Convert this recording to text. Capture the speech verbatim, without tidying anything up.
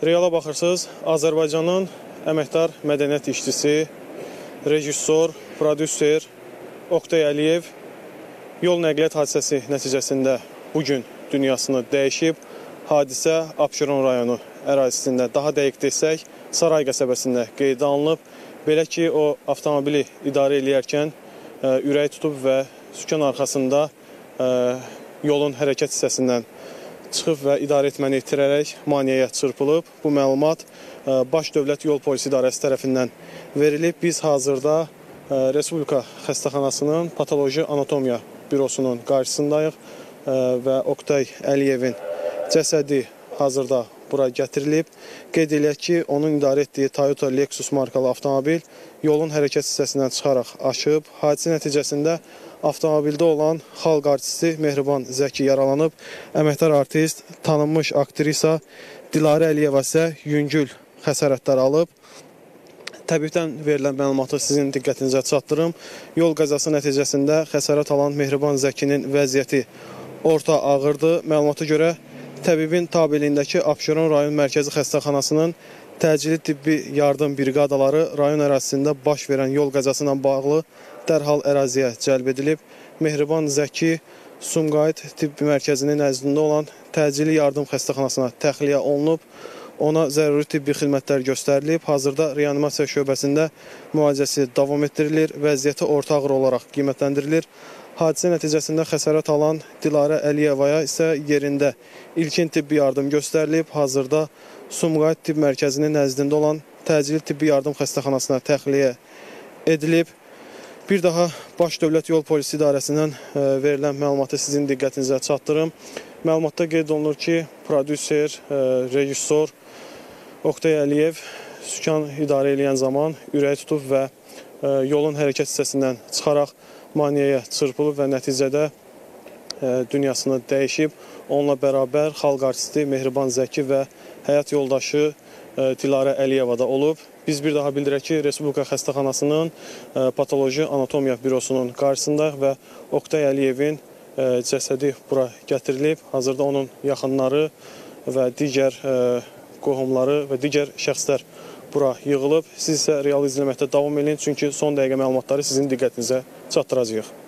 Reala baxırsınız, Azərbaycanın əməkdar mədəniyyət işçisi, rejissor, prodüser Oktay Əliyev yol nəqliyyat hadisəsi nəticəsində bugün dünyasını dəyişib. Hadisə Abşeron rayonu ərazisində, daha dəqiq desək, Saray qəsəbəsində qeydə alınıb. Belə ki, o avtomobili idarə edərkən ə, ürək tutub və sükan arxasında ə, yolun hərəkət hissəsindən çıxıb və idarə etməni itirərək maneəyə çırpılıb. Bu məlumat ə, Baş Dövlət Yol Polisi İdarəsi tərəfindən verilib. Biz hazırda ə, Respublika Xəstəxanasının Patoloji Anatomiya Bürosunun qarşısındayıq ə, və Oktay Əliyevin cəsədi hazırda bura gətirilib. Qeyd eləyək ki, onun idarə etdiyi Toyota Lexus markalı avtomobil yolun hərəkət hissəsindən çıxaraq aşıb. Hadisə nəticəsində avtomobildə olan xalq artisti Mehriban Zəki yaralanıb. Əməkdar artist, tanınmış aktrisa Dilarə Əliyeva isə yüngül xəsarətlər alıb. Təbibdən verilən məlumatı sizin diqqətinizə çatdırım. Yol qəzası nəticəsində xəsarət alan Mehriban Zəkinin vəziyyəti orta ağırdır. Məlumata görə təbibin tabeliyindəki Abşeron rayon mərkəzi xəstəxanasının təcili tibbi yardım briqadaları rayon ərazisində baş verən yol qəzası ilə bağlı dərhal əraziyə cəlb edilib. Mehriban Zəki Sumqayıt tibbi mərkəzinin nəzdində olan təcili yardım xəstəxanasına təxliyə olunub. Ona zəruri tibbi xidmətlər göstərilib. Hazırda reanimasiya şöbəsində müalicəsi davam etdirilir. Vəziyyəti orta ağır olaraq qiymətləndirilir. Hadisə nəticəsində xəsarət alan Dilarə Əliyevaya isə yerində ilkin tibbi yardım göstərilib. Hazırda Sumqayıt tibb mərkəzinin nəzdində olan təcili tibbi yardım xəstəxanasına təxliyə edilib. Bir daha Baş Dövlət Yol Polisi İdarəsindən verilən məlumatı sizin diqqətinizə çatdırım. Məlumatda qeyd olunur ki, prodüser, rejissor Oktay Əliyev sükan idarə edən zaman ürək tutub və yolun hərəkət hissəsindən çıxaraq maneəyə çırpılıb və nəticədə e, dünyasını dəyişib. Onunla bərabər xalq artisti Mehriban Zəki və həyat yoldaşı e, Dilarə Əliyeva da olub. Biz bir daha bildirək ki, Respublika Xəstəxanasının e, Patoloji Anatomiya Bürosunun qarşısındayıq və Oktay Əliyevin e, cəsədi bura gətirilib. Hazırda onun yaxınları və digər e, qohumları və digər şəxslər bura yığılıb. Siz isə real izləməkdə davam edin, çünki son dəqiqə məlumatları sizin diqqətinizə çatdıracağıq.